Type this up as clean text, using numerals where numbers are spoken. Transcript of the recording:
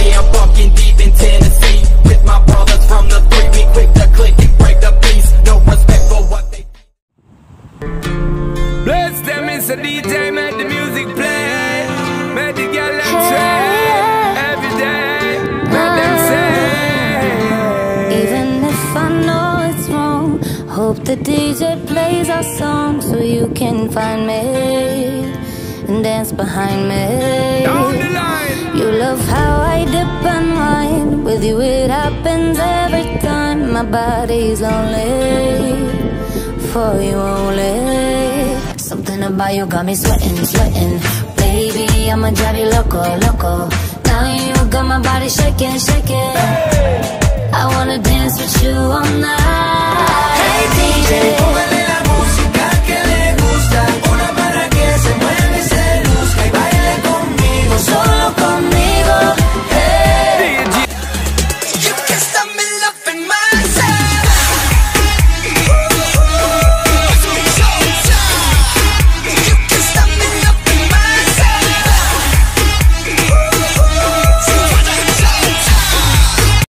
Yeah, I'm fucking deep in Tennessee with my brothers from the 3. We quick to click and break the peace. No respect for what they. Bless them, it's a DJ, make the music play. Make the girl them say every day. Make them say. Even if I know it's wrong, hope the DJ plays our song so you can find me and dance behind me. Down the line. You love how I dip and wine. With you it happens every time. My body's only for you only. Something about you got me sweating, sweating. Baby, I'ma drive you loco, loco. Now you got my body shaking, shaking. I wanna dance with you all night. Hey DJ,